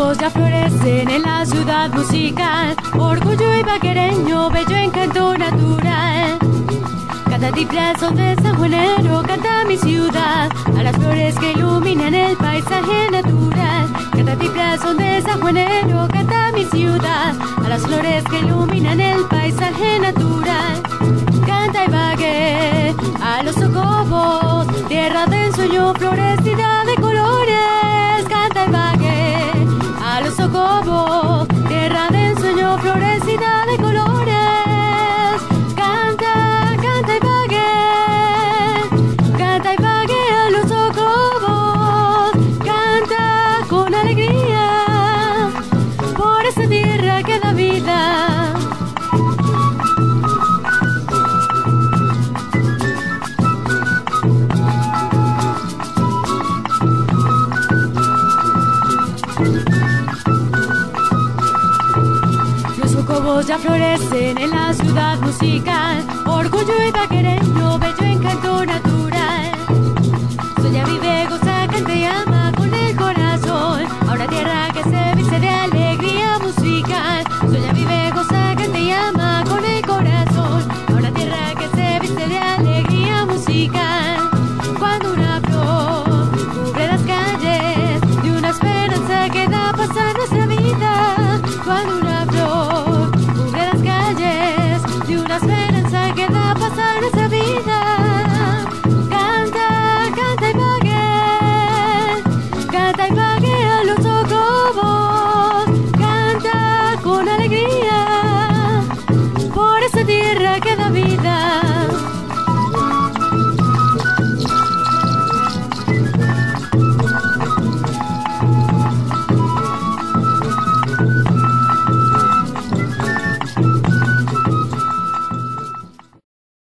socobos ya florecen en la ciudad musical. Orgullo ibaguereño, bello encanto natural. Canta tiplazo de sanjuanero, canta mi ciudad, a las flores que iluminan el paisaje natural. Canta tiplazo de sanjuanero, canta mi ciudad, a las flores que iluminan el paisaje natural. Canta Ibagué a los socobos, tierra de ensueño florecida de colores. Canta Ibagué a los socobos, tierra de ensueño florecida de colores. Canta, canta Ibagué a los socobos, canta con alegría por esa tierra que da vida. Los socobos ya florecen en la ciudad musical. Orgullo ibaguereño, bello encanto natural.